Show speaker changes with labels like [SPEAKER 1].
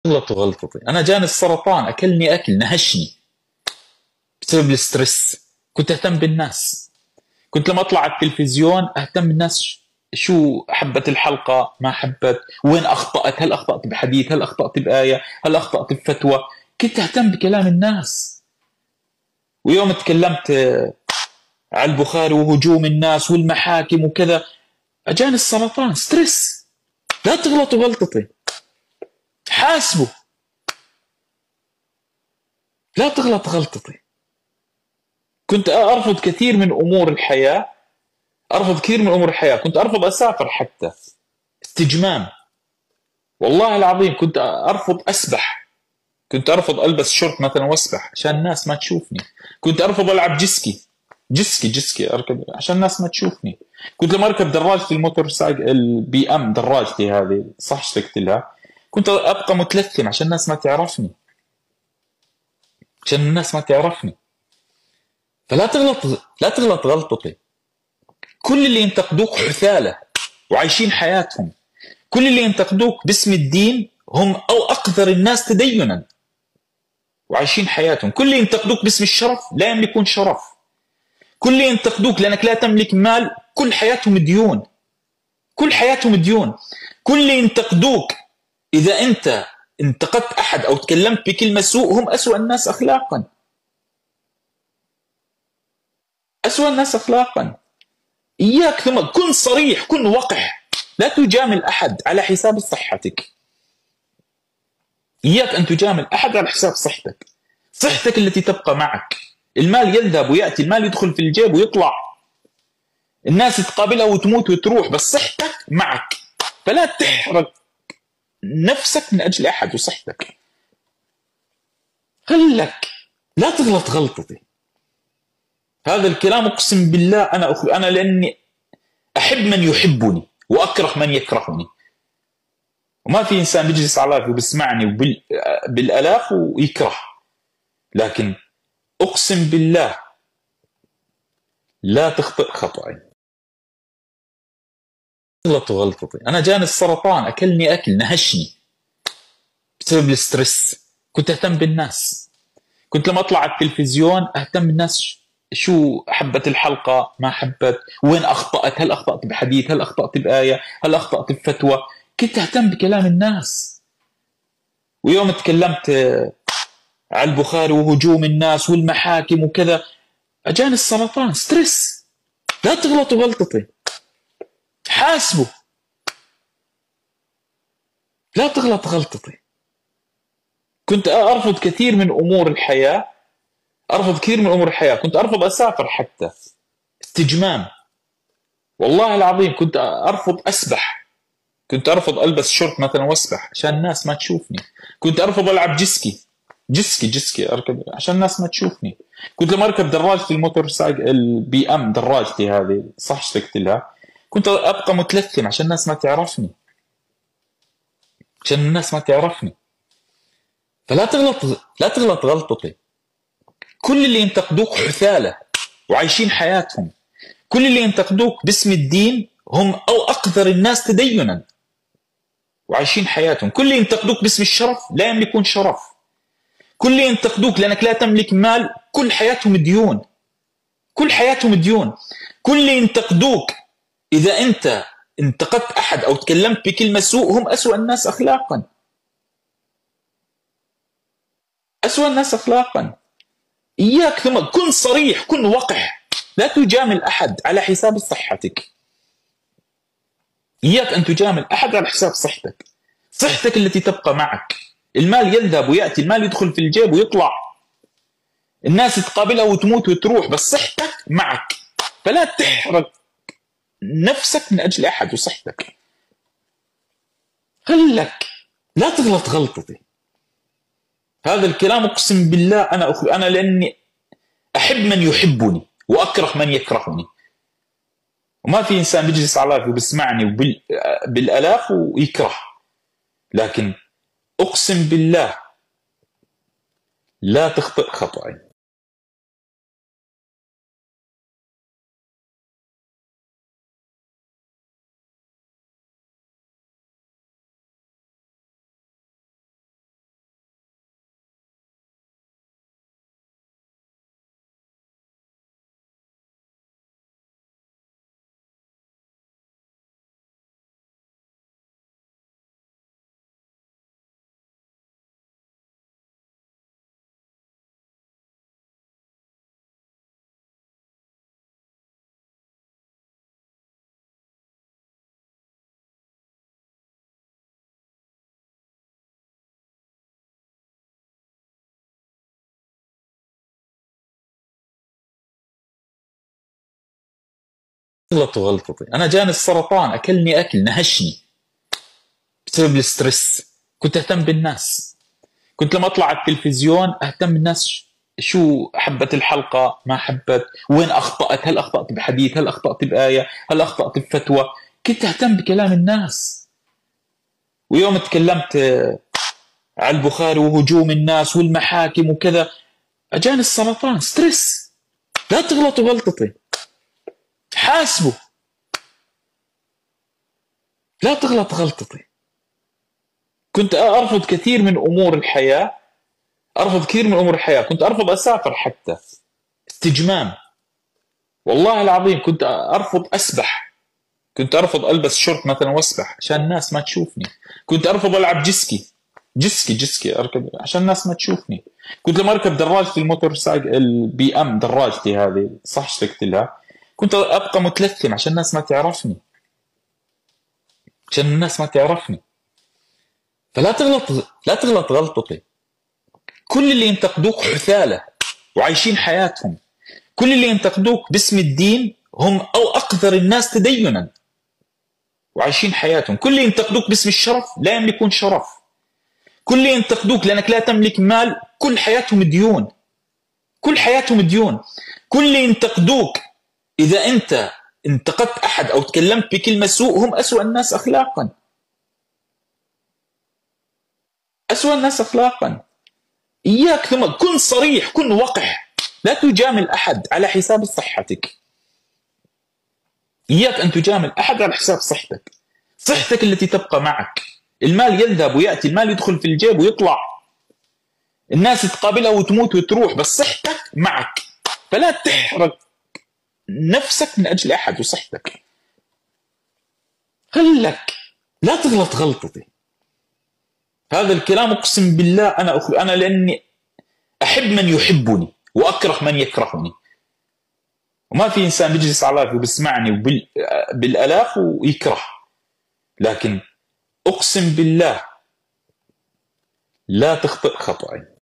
[SPEAKER 1] غلط غلطتي. انا جاني السرطان، اكلني اكل نهشني بسبب الستريس. كنت اهتم بالناس، كنت لما اطلع على التلفزيون اهتم بالناس، شو حبت الحلقه ما حبت، وين اخطات، هل اخطات بحديث، هل اخطات بايه، هل اخطات بفتوى. كنت اهتم بكلام الناس. ويوم تكلمت على البخاري وهجوم الناس والمحاكم وكذا، اجاني السرطان. ستريس. لا تغلطوا غلطتي، حاسبوا. لا تغلط غلطتي. كنت ارفض كثير من امور الحياه، ارفض كثير من امور الحياه. كنت ارفض اسافر حتى استجمام. والله العظيم كنت ارفض اسبح. كنت ارفض البس شورت مثلا واسبح عشان الناس ما تشوفني. كنت ارفض العب جسكي اركب عشان الناس ما تشوفني. كنت لما اركب دراجتي الموتور سايكل البي ام، دراجتي هذه صح اشتقت لها، كنت ابقى متلثم عشان الناس ما تعرفني، عشان الناس ما تعرفني. فلا تغلط، لا تغلط غلطتي. كل اللي ينتقدوك حثالة وعايشين حياتهم. كل اللي ينتقدوك باسم الدين هم أو أقذر الناس تدينا وعايشين حياتهم. كل اللي ينتقدوك باسم الشرف لا يملكون شرف. كل اللي ينتقدوك لأنك لا تملك مال كل حياتهم ديون. كل حياتهم ديون. كل اللي ينتقدوك إذا أنت انتقدت أحد أو تكلمت بكلمة سوء هم أسوأ الناس أخلاقا. أسوأ الناس أخلاقا. إياك ثم كن صريح، كن وقح. لا تجامل أحد على حساب صحتك. إياك أن تجامل أحد على حساب صحتك. صحتك التي تبقى معك. المال يذهب ويأتي، المال يدخل في الجيب ويطلع، الناس تقابلها وتموت وتروح، بس صحتك معك. فلا تحرق نفسك من أجل أحد وصحتك. خلك لا تغلط غلطتي. هذا الكلام أقسم بالله أنا لأني أحب من يحبني وأكره من يكرهني. وما في إنسان بيجلس على وبيسمعني بالآلاف ويكره. لكن أقسم بالله لا تخطئ خطأي. غلط غلطتي. أنا جاني السرطان، أكلني أكل نهشني بسبب الستريس. كنت أهتم بالناس، كنت لما أطلع على التلفزيون أهتم بالناس، شو حبت الحلقة ما حبت، وين أخطأت، هل أخطأت بحديث، هل أخطأت بآية، هل أخطأت بفتوى. كنت أهتم بكلام الناس. ويوم تكلمت على البخاري وهجوم الناس والمحاكم وكذا، أجاني السرطان. ستريس. لا تغلطوا غلطتي، حاسبوا. لا تغلط غلطتي. كنت أرفض كثير من أمور الحياة، أرفض كثير من أمور الحياة. كنت أرفض أسافر حتى استجمام. والله العظيم كنت أرفض أسبح. كنت أرفض ألبس شورت مثلا وأسبح عشان الناس ما تشوفني. كنت أرفض ألعب جسكي أركب عشان الناس ما تشوفني. كنت لما أركب دراجتي الموتور سايكل البي أم، دراجتي هذه صح اشتقت لها، كنت أبقى متلثم عشان الناس ما تعرفني، عشان الناس ما تعرفني. فلا تغلط، لا تغلط غلطتي. كل اللي ينتقدوك حثالة وعايشين حياتهم. كل اللي ينتقدوك باسم الدين هم أو أقذر الناس تدينا وعايشين حياتهم. كل اللي ينتقدوك باسم الشرف لا يملكون شرف. كل اللي ينتقدوك لأنك لا تملك مال كل حياتهم ديون. كل حياتهم ديون. كل اللي ينتقدوك إذا أنت انتقدت أحد أو تكلمت بكلمة سوء هم أسوأ الناس أخلاقا. أسوأ الناس أخلاقا. إياك ثم كن صريح، كن وقح. لا تجامل أحد على حساب صحتك. إياك أن تجامل أحد على حساب صحتك. صحتك التي تبقى معك. المال يذهب ويأتي، المال يدخل في الجيب ويطلع، الناس تقابلها وتموت وتروح، بس صحتك معك. فلا تحرق نفسك من أجل أحد وصحتك. خلك لا تغلط غلطتي. هذا الكلام أقسم بالله أنا لأني أحب من يحبني وأكره من يكرهني. وما في إنسان بيجلس على وبيسمعني بالآلاف ويكره. لكن أقسم بالله لا تخطئ خطأي. غلط غلطتي. أنا جاني السرطان، أكلني أكل نهشني بسبب الستريس. كنت أهتم بالناس، كنت لما أطلع على التلفزيون أهتم بالناس، شو حبت الحلقة ما حبت، وين أخطأت، هل أخطأت بحديث، هل أخطأت بآية، هل أخطأت بفتوى. كنت أهتم بكلام الناس. ويوم تكلمت على البخاري وهجوم الناس والمحاكم وكذا، أجاني السرطان. ستريس. لا تغلطوا غلطتي، حاسبوا. لا تغلط غلطتي. كنت أرفض كثير من أمور الحياة، كنت أرفض أسافر حتى استجمام. والله العظيم كنت أرفض أسبح، كنت أرفض ألبس شورت مثلا وأسبح عشان الناس ما تشوفني. كنت أرفض ألعب جسكي أركب عشان الناس ما تشوفني. كنت لما أركب دراجتي الموتور سايق البي أم، دراجتي هذه صح اشتقت لها، كنت أبقى متلثم عشان الناس ما تعرفني، فلا تغلط، لا تغلط غلطتي. كل اللي ينتقدوك حثالة وعايشين حياتهم، كل اللي ينتقدوك باسم الدين هم أو أقدر الناس تدينا وعايشين حياتهم. كل اللي ينتقدوك باسم الشرف لا يملكون شرف. كل اللي ينتقدوك لأنك لا تملك مال، كل حياتهم ديون. كل اللي ينتقدوك إذا أنت انتقدت أحد أو تكلمت بكلمة سوء هم أسوأ الناس أخلاقا. إياك، ثم كن صريح، كن وقح، لا تجامل أحد على حساب صحتك. إياك أن تجامل أحد على حساب صحتك التي تبقى معك. المال يذهب ويأتي، المال يدخل في الجيب ويطلع، الناس تقابلها وتموت وتروح، بس صحتك معك. فلا تحرق نفسك من أجل أحد وصحتك. خلك لا تغلط غلطتي. هذا الكلام أقسم بالله أنا لأني أحب من يحبني وأكره من يكرهني، وما في إنسان بيجلس على لايف وبيسمعني بالآلاف ويكره. لكن أقسم بالله لا تخطئ خطأي.